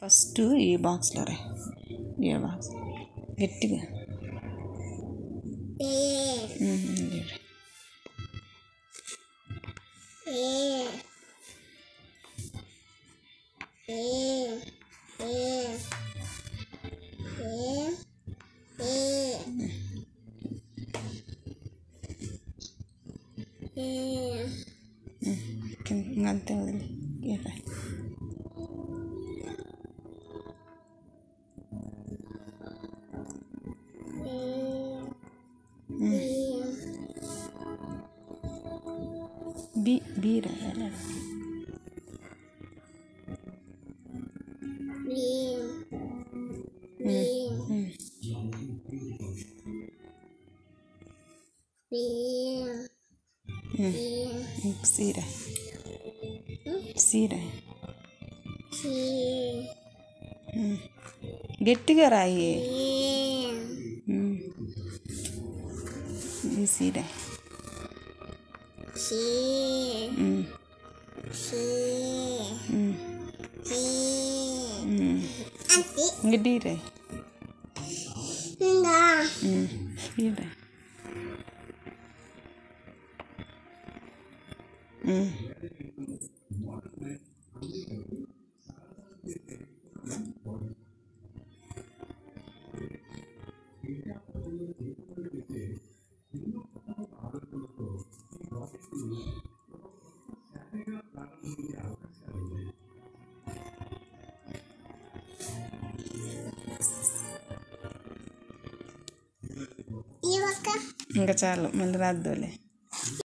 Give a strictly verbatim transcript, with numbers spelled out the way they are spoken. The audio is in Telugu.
ఫస్ట్ ఈ బాక్స్లో రా, ఈ బాక్స్ గట్టిగా అంతే వదిలి బీ బీ రాయాలి. సీరా సీరా గట్టిగా రాయి. సీరా గడ్డి రాయి. సీరా ఇంకా చాలు, మళ్ళీ రాద్దోలే.